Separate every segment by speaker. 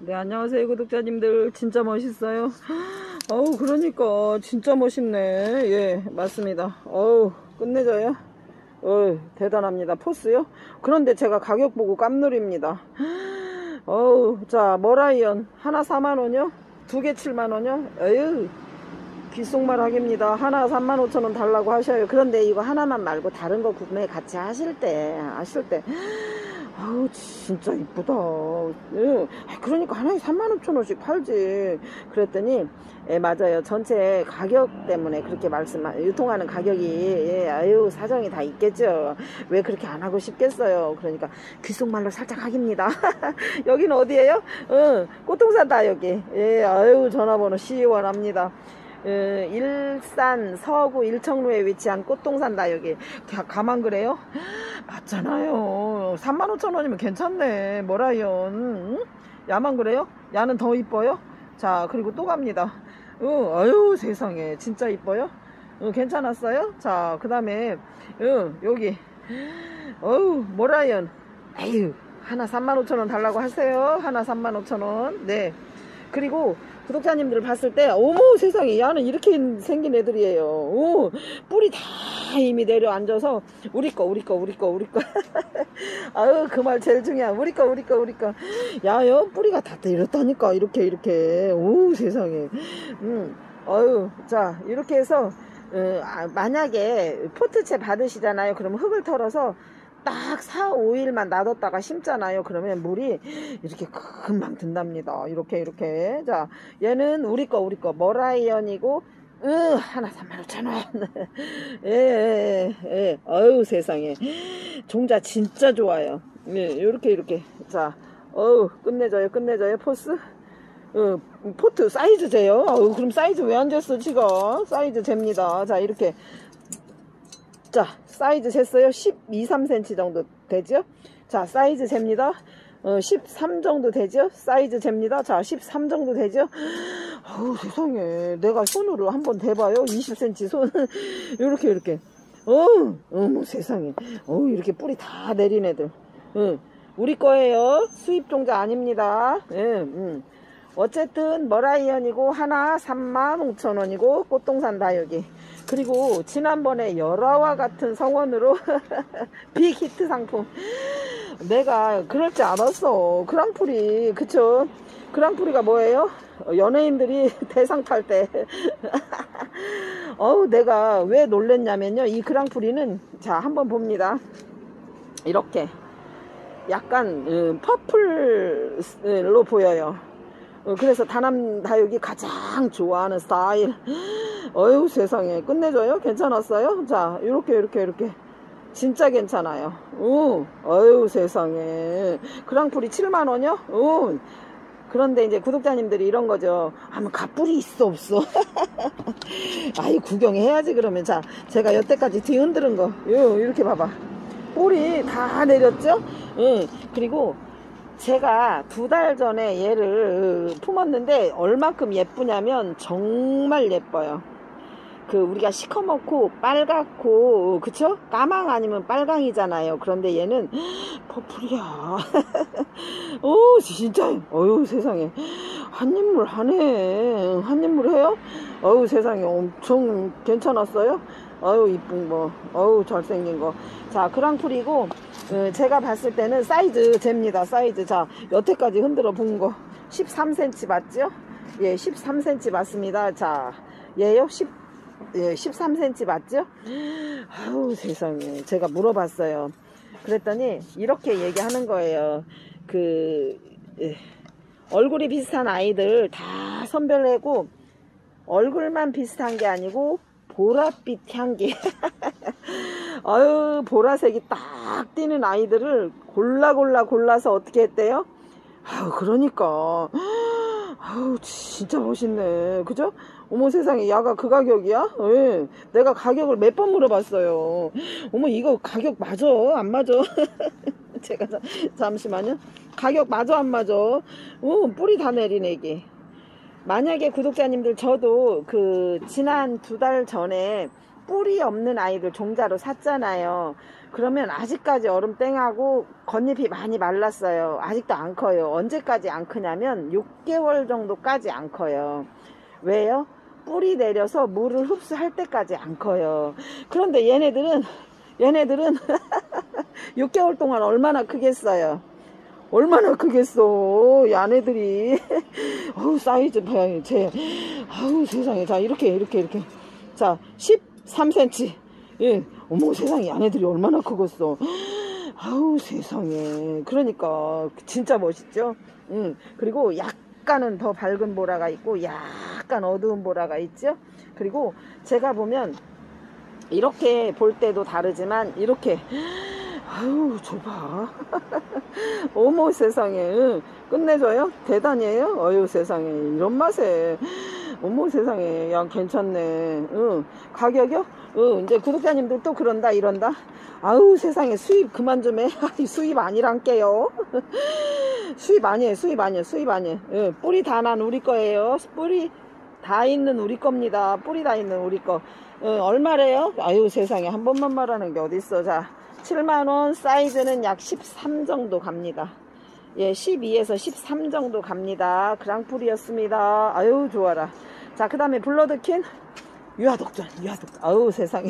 Speaker 1: 네, 안녕하세요 구독자님들. 진짜 멋있어요. 어우, 그러니까 진짜 멋있네. 예, 맞습니다. 어우, 끝내줘요. 어우, 대단합니다. 포스요. 그런데 제가 가격 보고 깜놀입니다. 어우, 자, 머라이언 하나 4만원이요, 두 개 7만원이요. 에휴, 귓속말 하깁니다. 하나 35,000원 달라고 하셔요. 그런데 이거 하나만 말고 다른 거 구매 같이 하실 때 아우, 진짜 이쁘다. 예. 그러니까 하나에 35,000원씩 팔지. 그랬더니 예, 맞아요. 전체 가격 때문에 그렇게 유통하는 가격이, 예, 아유, 사정이 다 있겠죠. 왜 그렇게 안 하고 싶겠어요. 그러니까 귓속말로 살짝 하깁니다. 여기는 어디예요? 꽃동산다 여기. 예, 아유, 전화번호 시원합니다. 일산 서구 일청로에 위치한 꽃동산다 여기. 가만 그래요? 맞잖아요. 35,000원이면 괜찮네. 머라이언. 응? 야만 그래요? 야는 더 이뻐요? 자, 그리고 또 갑니다. 아유, 세상에 진짜 이뻐요? 괜찮았어요? 자, 그 다음에 여기 머라이언. 아유, 하나 35,000원 달라고 하세요. 하나 35,000원. 네. 그리고 구독자님들 봤을 때 어머 세상에, 야는 이렇게 생긴 애들이에요. 오, 뿔이 다 이미 내려앉아서 우리 거 아유, 그 말 제일 중요한 우리 거 야요, 뿌리가 다 내렸다니까. 이렇게 오, 세상에. 아유, 자, 이렇게 해서 만약에 포트채 받으시잖아요. 그럼 흙을 털어서 딱 4, 5일만 놔뒀다가 심잖아요. 그러면 물이 이렇게 금방 든답니다. 이렇게. 자, 얘는 우리 거 머라이언이고 하나 35,000원. 예. 어유, 세상에. 종자 진짜 좋아요. 예, 이렇게. 자, 어우, 끝내줘요. 포스. 포트 사이즈 재요. 그럼 사이즈 왜 안 쟀어 지금? 사이즈 잽니다. 자, 이렇게. 자, 사이즈 쟀어요. 12, 3cm 정도 되죠? 자, 사이즈 잽니다. 13 정도 되죠? 사이즈 잽니다. 자, 13 정도 되죠? 어우, 세상에. 내가 손으로 한번 대봐요. 20cm 손. 이렇게. 어머, 세상에. 이렇게 뿌리 다 내린 애들. 우리 거예요. 수입 종자 아닙니다. 어쨌든 머라이언이고 하나 35,000원이고 꽃동산 다육이. 그리고 지난번에 열화와 같은 성원으로 빅히트 상품. 내가 그럴 줄 알았어. 그랑프리, 그쵸? 그랑프리가 뭐예요? 연예인들이 대상 탈 때. 내가 왜 놀랬냐면요, 이 그랑프리는, 자, 한번 봅니다. 이렇게 약간 퍼플로 보여요. 그래서 다남 다육이 가장 좋아하는 스타일. 어휴, 세상에. 끝내줘요. 괜찮았어요? 자, 이렇게 진짜 괜찮아요. 어휴, 세상에. 그랑프리 7만원이요? 그런데 이제 구독자님들이 이런 거죠. 뭐 갑뿔이 있어 없어? 아이, 구경해야지 그러면. 자, 제가 여태까지 뒤흔드는 거 이렇게 봐봐. 뿔이 다 내렸죠? 그리고 제가 2달 전에 얘를 품었는데 얼만큼 예쁘냐면 정말 예뻐요. 우리가 시커멓고 빨갛고, 그쵸? 까망 아니면 빨강이잖아요. 그런데 얘는 퍼플이야. 오, 진짜. 어유, 세상에. 한입물 하네. 한입물 해요? 어유, 세상에. 엄청 괜찮았어요? 어유, 이쁜 거. 어유, 잘생긴 거. 자, 그랑프리고, 제가 봤을 때는 사이즈 잽니다. 사이즈. 자, 여태까지 흔들어 본 거 13cm 맞죠? 예, 13cm 맞습니다. 자, 얘요? 13cm 맞죠? 아우, 세상에. 제가 물어봤어요. 그랬더니 이렇게 얘기하는 거예요. 얼굴이 비슷한 아이들 다 선별하고, 얼굴만 비슷한 게 아니고 보랏빛 향기. 아유, 보라색이 딱 띄는 아이들을 골라서 어떻게 했대요? 아유, 그러니까. 아유, 진짜 멋있네. 그죠? 어머, 세상에. 야가 그 가격이야? 예. 내가 가격을 몇 번 물어봤어요. 어머, 이거 가격 맞아? 안 맞아? 제가 잠시만요. 가격 맞아, 안 맞아? 뿌리 다 내린 애기. 만약에 구독자님들, 저도 지난 2달 전에 뿔이 없는 아이들 종자로 샀잖아요. 그러면 아직까지 얼음 땡하고 겉잎이 많이 말랐어요. 아직도 안 커요. 언제까지 안 크냐면 6개월 정도까지 안 커요. 왜요? 뿌리 내려서 물을 흡수할 때까지 안 커요. 그런데 얘네들은 6개월 동안 얼마나 크겠어요? 얼마나 크겠어, 이 아내들이. 어우, 사이즈 봐요, 아우, 세상에. 자, 이렇게. 자, 13cm. 예, 어머, 세상에, 아내들이 얼마나 크겠어. 아우, 세상에. 그러니까, 진짜 멋있죠? 그리고 약간은 더 밝은 보라가 있고, 약간 어두운 보라가 있죠? 그리고 제가 보면, 이렇게 볼 때도 다르지만, 이렇게. 아유, 좁아. 어머, 세상에. 끝내줘요? 대단해요? 어유, 세상에. 이런 맛에. 어머, 세상에. 야, 괜찮네. 가격이요? 이제 구독자님들 또 그런다, 이런다. 아우, 세상에. 수입 그만 좀 해. 수입 아니란게요. 수입 아니에요. 뿌리 다 난 우리 거예요. 뿌리 다 있는 우리 겁니다. 뿌리 다 있는 우리 거. 얼마래요? 아유, 세상에. 한 번만 말하는 게 어딨어. 자. 7만원, 사이즈는 약 13 정도 갑니다. 예, 12에서 13 정도 갑니다. 그랑풀이었습니다. 아유, 좋아라. 자, 그 다음에 블러드킨 유아독전. 아우, 세상에.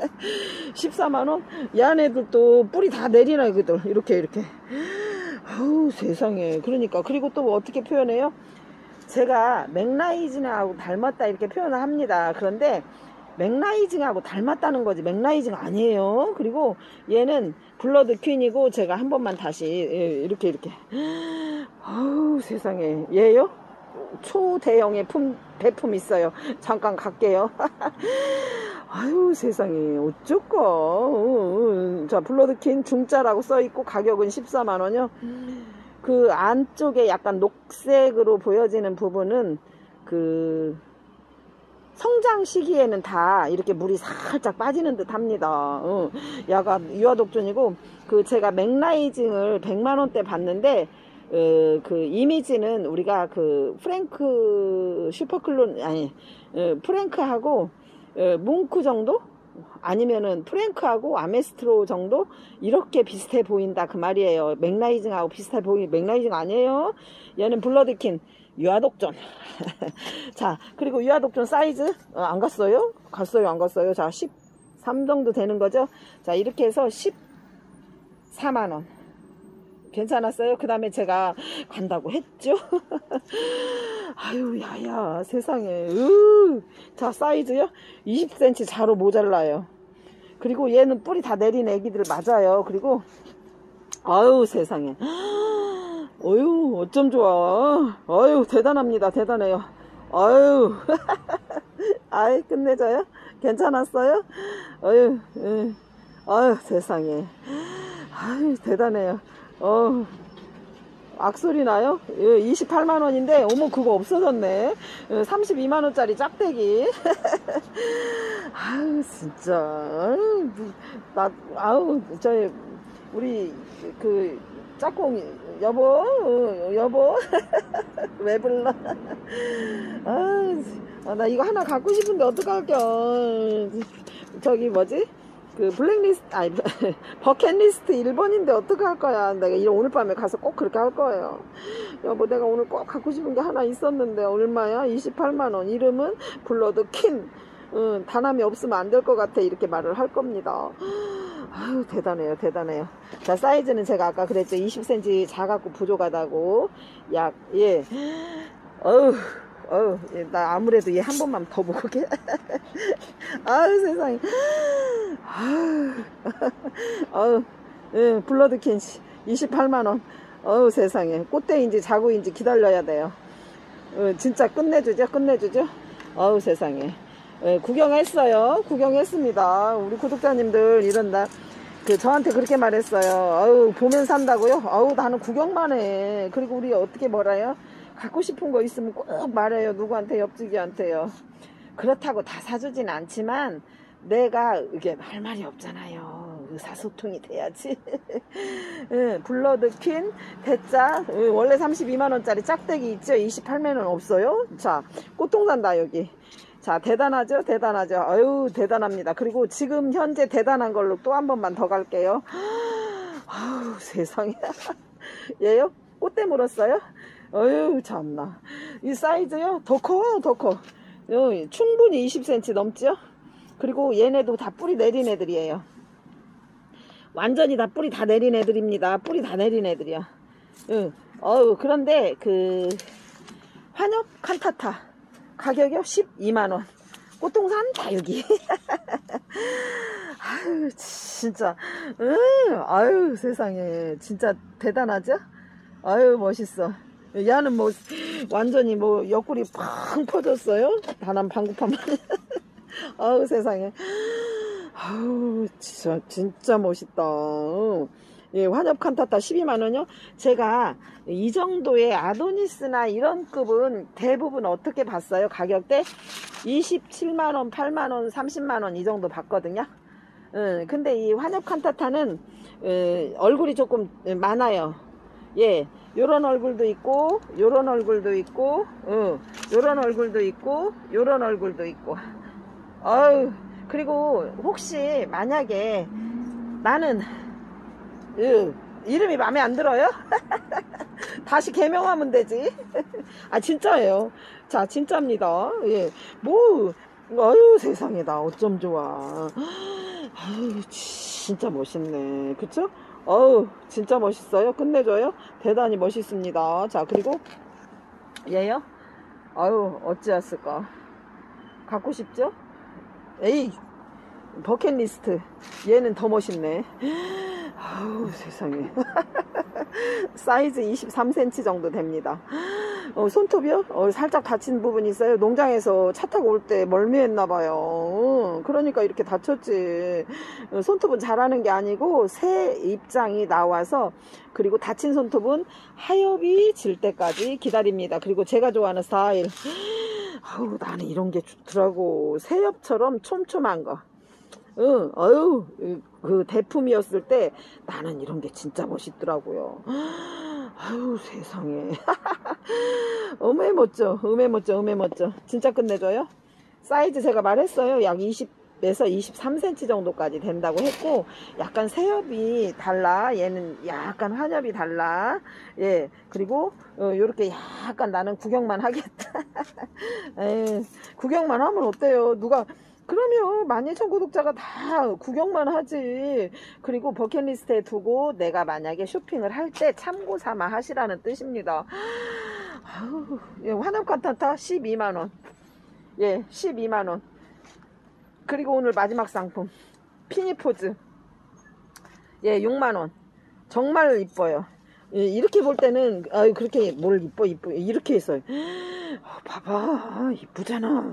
Speaker 1: 14만원. 이 안에들도 뿌리 다 내리나, 그들. 이렇게. 아우, 세상에. 그러니까. 그리고 또 어떻게 표현해요? 제가 맥라이징하고 닮았다, 이렇게 표현을 합니다. 그런데 맥라이징하고 닮았다는 거지 맥라이징 아니에요. 그리고 얘는 블러드 퀸이고 제가 한 번만 다시 이렇게 아우, 세상에. 얘요? 초대형의 배품 있어요. 잠깐 갈게요. 아유, 세상에. 어쩔까. 자, 블러드 퀸 중짜라고 써있고 가격은 14만원이요. 그 안쪽에 약간 녹색으로 보여지는 부분은 그 성장 시기에는 다 이렇게 물이 살짝 빠지는 듯 합니다. 야가 유아독존이고, 그 제가 맥라이징을 100만원대 봤는데, 그 이미지는 우리가 그 프랭크 슈퍼클론, 프랭크하고 뭉크 정도? 아니면은 프랭크하고 아메스트로 정도? 이렇게 비슷해 보인다, 그 말이에요. 맥라이징하고 비슷해 맥라이징 아니에요. 얘는 블러드킨. 유아독존. 자, 그리고 유아독존 사이즈 안 갔어요? 안 갔어요? 자, 13 정도 되는 거죠? 자, 이렇게 해서 14만원. 괜찮았어요? 그 다음에 제가 간다고 했죠? 아유, 야야, 세상에. 자, 사이즈요? 20cm 자로 모자라요. 그리고 얘는 뿌리 다 내린 애기들 맞아요. 그리고 아유, 세상에. 어유, 어쩜 좋아. 어유, 대단합니다. 대단해요. 어유. 아이, 끝내줘요? 괜찮았어요? 어유, 아유, 세상에. 아유, 대단해요. 악소리 나요? 28만원인데, 어머, 그거 없어졌네. 32만원짜리 짝대기. 아유, 진짜. 아유, 우리, 짝꿍 여보 왜 불러? 나 이거 하나 갖고 싶은데 어떡할겨. 저기 뭐지, 그 블랙리스트, 아니 버킷리스트 1번인데 어떡할 거야. 내가 오늘 밤에 가서 꼭 그렇게 할 거예요. 여보, 내가 오늘 꼭 갖고 싶은 게 하나 있었는데 얼마야? 28만원. 이름은 블러드킨. 단함이 없으면 안 될 것 같아, 이렇게 말을 할 겁니다. 아유, 대단해요. 자, 사이즈는 제가 아까 그랬죠. 20cm 작았고 부족하다고. 약, 예. 나 아무래도 얘 한 번만 더 먹게. 아유, 세상에. 예, 블러드킨 28만원. 세상에. 꽃대인지 자구인지 기다려야 돼요. 진짜 끝내주죠. 세상에. 구경했습니다. 우리 구독자님들 이런다. 저한테 그렇게 말했어요. 보면 산다고요? 나는 구경만 해. 그리고 우리 어떻게 뭐라요? 갖고 싶은 거 있으면 꼭 말해요. 누구한테? 옆지기한테요. 그렇다고 다 사주진 않지만 내가 이게 할 말이 없잖아요. 의사소통이 돼야지. 블러드킨 대짜 원래 32만원짜리 짝대기 있죠? 28만원 없어요? 자, 꽃동산다 여기. 자, 대단하죠? 대단하죠? 아유, 대단합니다. 그리고 지금 현재 대단한 걸로 또 한 번만 더 갈게요. 아유, 세상에. 얘요? 꽃대 물었어요? 어휴, 참나. 이 사이즈요? 더 커, 더 커. 충분히 20cm 넘죠? 그리고 얘네도 다 뿌리 내린 애들이에요. 완전히 다 뿌리 다 내린 애들입니다. 뿌리 다 내린 애들이야. 그런데 그 환엽 칸타타 가격이요? 12만원. 꽃동산 다육이. 아유, 진짜. 아유, 세상에. 진짜 대단하죠? 아유, 멋있어. 얘는 뭐 완전히 뭐 옆구리 팡 퍼졌어요. 단한 방구판만. 아우, 세상에. 아우, 진짜 멋있다. 예, 환엽 칸타타 12만원이요. 제가 이 정도의 아도니스나 이런 급은 대부분 어떻게 봤어요? 가격대 27만원, 8만원, 30만원 이 정도 봤거든요. 근데 이 환엽 칸타타는 얼굴이 조금 많아요. 예, 요런 얼굴도 있고, 요런 얼굴도 있고, 요런 얼굴도 있고, 요런 얼굴도 있고. 아유, 그리고 혹시 만약에 나는 이름이 마음에 안 들어요? 다시 개명하면 되지. 아, 진짜예요. 자, 진짜입니다. 예, 뭐, 아유, 세상에, 나 어쩜 좋아. 아유, 진짜 멋있네. 그쵸? 어우, 진짜 멋있어요. 끝내줘요. 대단히 멋있습니다. 자, 그리고 얘요? 아유, 어찌했을까? 갖고 싶죠? 에이, 버킷리스트. 얘는 더 멋있네. 아우, 세상에. 사이즈 23cm 정도 됩니다. 손톱이요? 살짝 다친 부분이 있어요. 농장에서 차 타고 올 때 멀미했나봐요. 그러니까 이렇게 다쳤지. 손톱은 자라는 게 아니고 새 입장이 나와서, 그리고 다친 손톱은 하엽이 질 때까지 기다립니다. 그리고 제가 좋아하는 스타일. 아우, 나는 이런 게 좋더라고. 새엽처럼 촘촘한 거. 어유, 그 대품이었을 때 나는 이런 게 진짜 멋있더라고요. 아유, 세상에. 음에 멋져, 음에 멋져, 음에 멋져. 진짜 끝내줘요. 사이즈 제가 말했어요. 약 20에서 23cm 정도까지 된다고 했고, 약간 새엽이 달라. 얘는 약간 환엽이 달라. 예, 그리고 요렇게 약간 나는 구경만 하겠다. 에이, 구경만 하면 어때요? 누가 그러면 12,000 구독자가 다 구경만 하지. 그리고 버킷리스트에 두고 내가 만약에 쇼핑을 할 때 참고 삼아 하시라는 뜻입니다. 아우, 예, 환엽 칸타타 12만원. 예, 12만원. 그리고 오늘 마지막 상품 피니포즈. 예, 6만원. 정말 이뻐요. 예, 이렇게 볼 때는 그렇게 뭘 이뻐 이렇게 했어요. 봐봐, 이쁘잖아.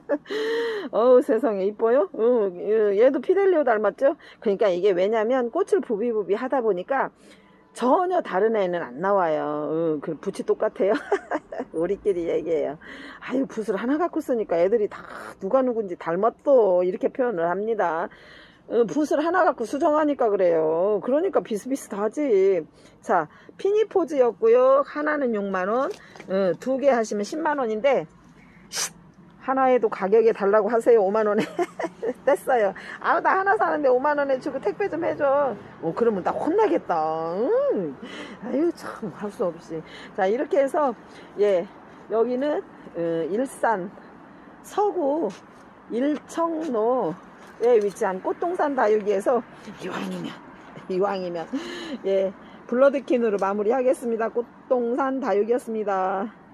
Speaker 1: 세상에 이뻐요. 얘도 피델리오 닮았죠. 그러니까 이게 왜냐면 꽃을 부비부비 하다 보니까 전혀 다른 애는 안 나와요. 그 붓이 똑같아요. 우리끼리 얘기해요. 아유, 붓을 하나 갖고 쓰니까 애들이 다 누가 누군지 닮았어 이렇게 표현을 합니다. 붓을 하나 갖고 수정하니까 그래요. 그러니까 비슷비슷하지. 자, 피니포즈였고요. 하나는 6만원, 두 개 하시면 10만원인데 하나에도 가격이 달라고 하세요. 5만원에 뗐어요. 아, 나 하나 사는데 5만원에 주고 택배 좀 해줘. 그러면 나 혼나겠다. 아유, 참, 할 수 없이. 자, 이렇게 해서 예, 여기는 일산 서구 일청로 에 위치한 꽃동산 다육이에서 이왕이면 예, 블러드킨으로 마무리하겠습니다. 꽃동산 다육이었습니다.